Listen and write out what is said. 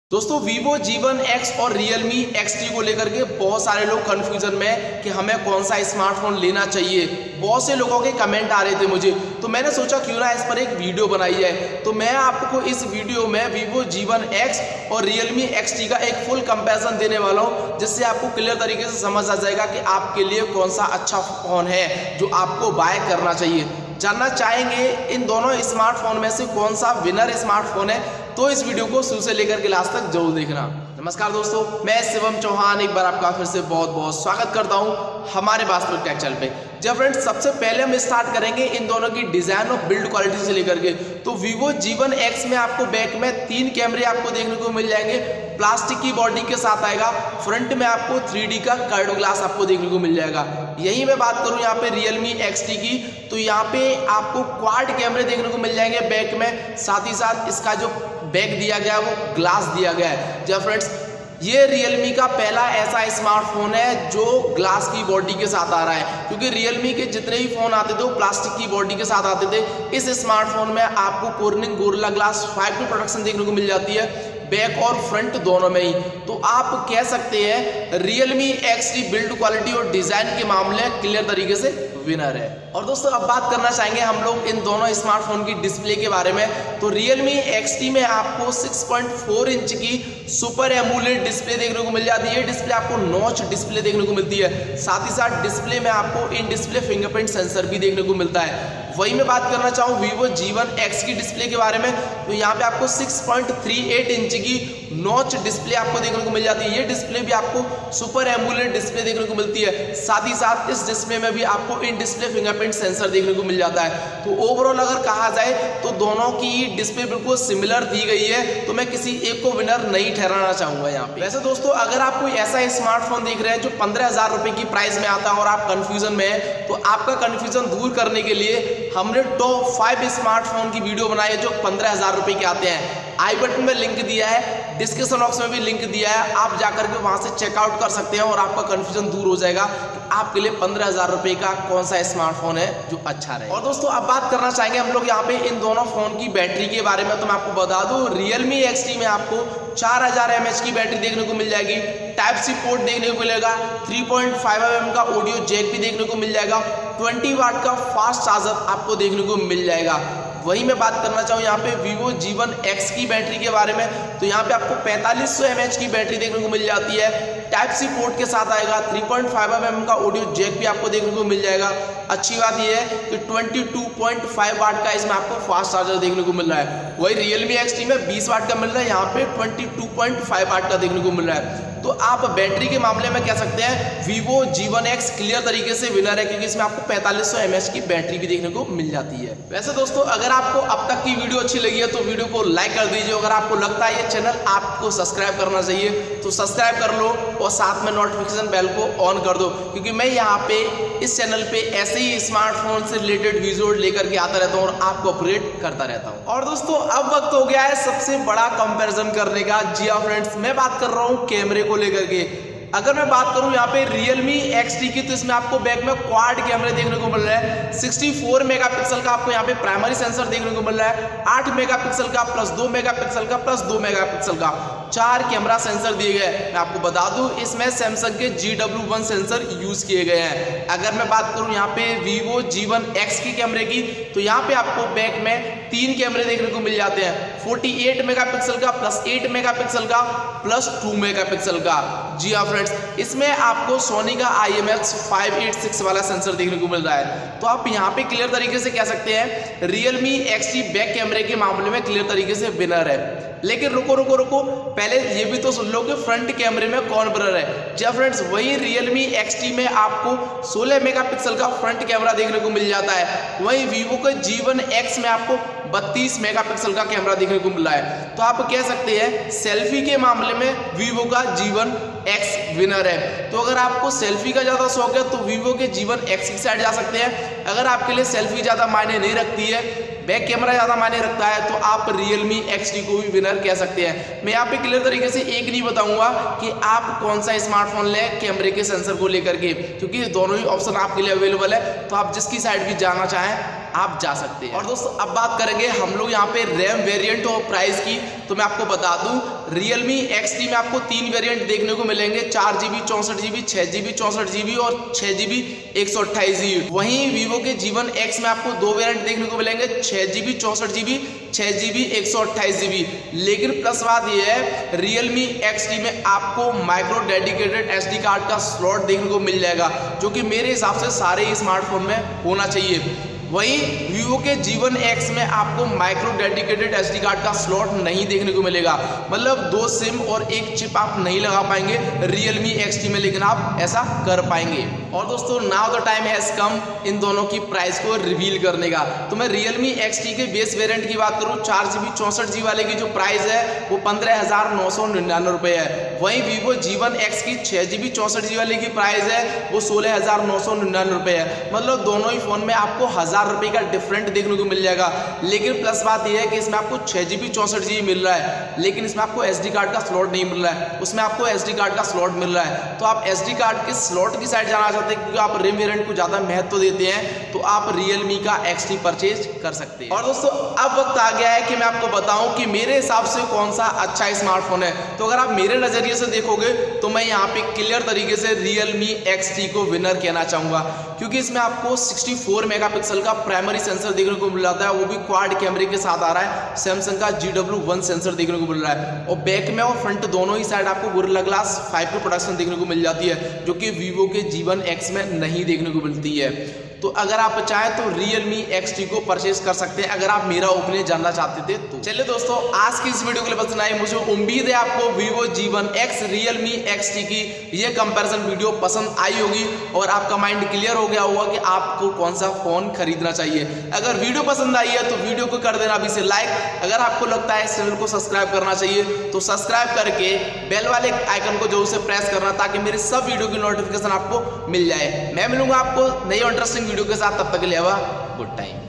दोस्तों Vivo G1 X और Realme XT को लेकर के बहुत सारे लोग कंफ्यूजन में हैं कि हमें कौन सा स्मार्टफोन लेना चाहिए। बहुत से लोगों के कमेंट आ रहे थे मुझे, तो मैंने सोचा क्यों ना इस पर एक वीडियो बनाई जाए। तो मैं आपको इस वीडियो में Vivo G1 X और Realme XT का एक फुल कंपैरिजन देने वाला हूं, जिससे आपको क्लियर तरीके से समझ आ जाएगा कि आपके लिए कौन सा अच्छा फोन है जो आपको बाय करना चाहिए। जानना चाहेंगे इन दोनों स्मार्टफोन में से कौन सा विनर स्मार्टफोन है, तो इस वीडियो को शुरू से लेकर के लास्ट तक जरूर देखना। नमस्कार दोस्तों, मैं शिवम चौहान एक बार आपका फिर से बहुत बहुत स्वागत करता हूं हमारे वास्तविक टेक चैनल पे। जब फ्रेंड्स सबसे पहले हम स्टार्ट करेंगे इन दोनों की डिजाइन और बिल्ड क्वालिटी से लेकर के, तो Vivo G1 X में आपको बैक में 3 कैमरे आपको देखने को मिल जाएंगे, प्लास्टिक की बॉडी के साथ आएगा। फ्रंट में आपको 3D का कर्व ग्लास आपको देखने को मिल जाएगा। यही मैं बात करूं यहाँ पे Realme XT की, तो यहाँ पे आपको क्वाड कैमरे देखने को मिल जाएंगे बैक में, साथ ही साथ इसका जो बैक दिया गया है वो ग्लास दिया गया है। जब फ्रेंड्स ये Realme का पहला ऐसा स्मार्टफोन है जो ग्लास की बॉडी के साथ आ रहा है, क्योंकि Realme के जितने भी फोन आते थे वो प्लास्टिक की बॉडी के साथ आते थे। इस स्मार्टफोन में आपको Corning Gorilla Glass 5 की प्रोडक्शन देखने को मिल जाती है, बैक और फ्रंट दोनों में ही। तो आप कह सकते हैं Realme XT बिल्ड क्वालिटी और डिजाइन के मामले में क्लियर तरीके से विनर है। और दोस्तों अब बात करना चाहेंगे हम लोग इन दोनों स्मार्टफोन की डिस्प्ले के बारे में। तो Realme XT में आपको 6.4 इंच की सुपर एमोलेड डिस्प्ले देखने को मिल जाती है। डिस्प्ले आपको नॉच डिस्प्ले देखने को मिलती है, साथ ही साथ डिस्प्ले में आपको इन डिस्प्ले फिंगरप्रिंट सेंसर भी देखने को मिलता है। वही मैं बात करना चाहूँ Vivo G1 X की डिस्प्ले के बारे में, तो यहाँ पे आपको 6.38 इंच की नॉच डिस्प्ले आपको देखने को मिल जाती है। ये डिस्प्ले भी आपको सुपर एमोलेड डिस्प्ले देखने को मिलती है, साथ ही साथ इस डिस्प्ले में भी आपको इन डिस्प्ले फिंगरप्रिंट सेंसर देखने को मिल जाता है। तो ओवरऑल अगर कहा जाए तो दोनों की डिस्प्ले बिल्कुल सिमिलर दी गई है, तो मैं किसी एक को विनर नहीं ठहराना चाहूंगा यहाँ पे। वैसे दोस्तों अगर आप कोई ऐसा स्मार्टफोन देख रहे हैं जो 15,000 रुपए की प्राइस में आता है और आप कंफ्यूजन में है, तो आपका कंफ्यूजन दूर करने के लिए हमने टॉप 5 स्मार्टफोन की वीडियो बनाई है जो 15,000 रुपए के आते हैं। आई बटन में लिंक दिया है, डिस्क्रिप्शन बॉक्स में भी लिंक दिया है, आप जाकर के वहां से चेकआउट कर सकते हैं और आपका कंफ्यूजन दूर हो जाएगा कि आपके लिए 15,000 रुपए का कौन सा स्मार्टफोन है जो अच्छा रहे। और दोस्तों अब बात करना चाहेंगे हम लोग यहाँ पे इन दोनों फोन की बैटरी के बारे में। तो मैं आपको बता दूं Realme XT में आपको 4000 mAh की बैटरी देखने को मिल जाएगी, Type-C पोर्ट देखने को मिलेगा, 3.5 mm का ऑडियो जैक भी देखने को मिल जाएगा, 20 वाट का फास्ट चार्जर आपको देखने को मिल जाएगा। वही मैं बात करना चाहूँ यहाँ पे Vivo G1 X की बैटरी के बारे में, तो यहाँ पे आपको 4500 mAh की बैटरी देखने को मिल जाती है, Type-C पोर्ट के साथ आएगा, 3.5 mm का ऑडियो जैक भी आपको देखने को मिल जाएगा। अच्छी बात यह है कि 22.5 वाट का इसमें आपको फास्ट चार्जर देखने को मिल रहा है। वही Realme XT में 20 वाट का मिल रहा है, यहाँ पे 22.5 वाट का देखने को मिल रहा है। तो आप बैटरी के मामले में कह सकते हैं Vivo G1 X क्लियर तरीके से विनर है, क्योंकि इसमें आपको 4500 mAh की बैटरी भी देखने को मिल जाती है। वैसे दोस्तों अगर आपको अब तक की वीडियो अच्छी लगी है तो वीडियो को लाइक कर दीजिए। अगर आपको लगता है ये चैनल आपको सब्सक्राइब करना चाहिए तो सब्सक्राइब कर लो और साथ में नोटिफिकेशन बेल को ऑन कर दो, क्योंकि मैं यहाँ पे इस चैनल पे ऐसे ही स्मार्टफोन से रिलेटेड वीडियो लेकर के आता रहता हूँ और आपको अपडेट करता रहता हूँ। और दोस्तों अब वक्त हो गया है सबसे बड़ा कंपैरिजन करने का। जी हाँ फ्रेंड्स, मैं बात कर रहा हूँ कैमरे को लेकर के। अगर मैं बात करूं यहाँ पे Realme XT की, तो इसमें आपको बैक में क्वाड कैमरे देखने को मिल रहा है। 64 मेगापिक्सल का आपको यहाँ पे प्राइमरी सेंसर देखने को मिल रहा है, 8 मेगापिक्सल का प्लस 2 मेगापिक्सल का प्लस 2 मेगापिक्सल का 4 कैमरा सेंसर दिए गए हैं। मैं आपको बता दूं इसमें सैमसंग के GW1 सेंसर यूज किए गए हैं। अगर मैं बात करूं यहाँ पे Vivo G1 X की कैमरे की, तो यहाँ पे आपको बैक में 3 कैमरे देखने को मिल जाते हैं, 48 मेगापिक्सल का प्लस 8 मेगापिक्सल का प्लस 2 मेगापिक्सल का। जी हाँ फ्रेंड्स, इसमें आपको सोनी का IMX586 वाला सेंसर देखने को मिल रहा है। तो आप यहाँ पे क्लियर तरीके से कह सकते हैं Realme XT बैक कैमरे के मामले में क्लियर तरीके से विनर है। लेकिन रुको रुको रुको, पहले ये भी तो सुन लो कि फ्रंट कैमरे में कौन विनर है। जी फ्रेंड्स, वही Realme XT में आपको 16 मेगापिक्सल का फ्रंट कैमरा देखने को मिल जाता है। वहीं Vivo के G1 X में आपको 32 मेगापिक्सल का कैमरा देखने को मिल रहा है। तो आप कह सकते हैं सेल्फी के मामले में Vivo का G1 X विनर है। तो अगर आपको सेल्फी का ज्यादा शौक है तो Vivo के G1 X की साइड जा सकते हैं। अगर आपके लिए सेल्फी ज्यादा मायने नहीं रखती है, बैक कैमरा ज्यादा मायने रखता है, तो आप Realme XT को भी विनर कह सकते हैं। मैं यहाँ पे क्लियर तरीके से एक नहीं बताऊंगा कि आप कौन सा स्मार्टफोन लें कैमरे के सेंसर को लेकर के, क्योंकि दोनों ही ऑप्शन आपके लिए अवेलेबल है। तो आप जिसकी साइड भी जाना चाहें आप जा सकते हैं। और दोस्तों अब बात करेंगे हम लोग यहाँ पे रैम वेरिएंट और प्राइस की। तो मैं आपको बता दूं Realme XT में आपको 3 वेरिएंट देखने को मिलेंगे, 4GB 64GB, 6GB 64GB और 6GB 128GB। वहीं Vivo के G1 X में आपको 2 वेरिएंट देखने को मिलेंगे, 6GB 64GB, 6GB 128GB। लेकिन प्लस बात यह है Realme XT में आपको माइक्रो डेडिकेटेड SD कार्ड का स्लॉट देखने को मिल जाएगा, जो कि मेरे हिसाब से सारे ही स्मार्टफोन में होना चाहिए। वहीं Vivo के G1 X में आपको माइक्रो डेडिकेटेड SD कार्ड का स्लॉट नहीं देखने को मिलेगा, मतलब 2 सिम और 1 चिप आप नहीं लगा पाएंगे Realme XT में, लेकिन आप ऐसा कर पाएंगे। और दोस्तों now the time has come in दोनों की प्राइस को रिवील करने का। तो मैं Realme XT के बेस वेरिएंट की बात करूं, 4GB 64GB वाले की जो प्राइस है वो 15,999 रुपये है। वहीं Vivo G1 X की 6GB 64GB वाले की प्राइस है वो 16,999 रुपये है। मतलब दोनों ही फोन में आपको 1000 रुपए का डिफरेंट देखने को मिल जाएगा। लेकिन प्लस बात यह है कि इसमें आपको 6GB 64GB मिल रहा है, लेकिन इसमें आपको SD कार्ड का स्लॉट नहीं मिल रहा है, उसमें आपको SD कार्ड का स्लॉट मिल रहा है। तो आप SD कार्ड के स्लॉट की साइड जाना चाहते हैं क्योंकि आप रिम वेरिएंट को ज्यादा महत्व देते हैं, तो आप Realme का XT परचेज कर सकते हैं। और दोस्तों अब वक्त आ गया है कि मैं आपको बताऊं कि मेरे हिसाब से कौन सा अच्छा स्मार्टफोन है। तो अगर आप मेरे नजरिए से देखोगे तो मैं यहाँ पे क्लियर तरीके से Realme XT को विनर कहना चाहूंगा, क्योंकि इसमें आपको 64 मेगापिक्सल का प्राइमरी सेंसर देखने को मिल जाता है, वो भी क्वाड कैमरे के साथ आ रहा है। सैमसंग का GW1 सेंसर देखने को मिल रहा है और बैक में और फ्रंट दोनों ही साइड आपको गोरिल्ला ग्लास 5 की प्रोडक्शन देखने को मिल जाती है, जो कि Vivo के G1 X में नहीं देखने को मिलती है। तो अगर आप चाहें तो Realme XT को परचेज कर सकते हैं, अगर आप मेरा ओपिनियन जानना चाहते थे तो। चलिए दोस्तों आज की इस वीडियो के लिए बस इतना ही। मुझे उम्मीद है आपको Vivo G1 X Realme XT की ये कंपैरिजन वीडियो पसंद आई होगी और आपका माइंड क्लियर हो गया होगा कि आपको कौन सा फोन खरीदना चाहिए। अगर वीडियो पसंद आई है तो वीडियो को कर देना अभी से लाइक। अगर आपको लगता है इस चैनल को सब्सक्राइब करना चाहिए तो सब्सक्राइब करके बेल वाले आइकन को जरूर से प्रेस करना, ताकि मेरे सब वीडियो की नोटिफिकेशन आपको मिल जाए। मैं मिलूंगा आपको नई इंटरेस्टिंग वीडियो के साथ, तब तक के लिए गुड टाइम।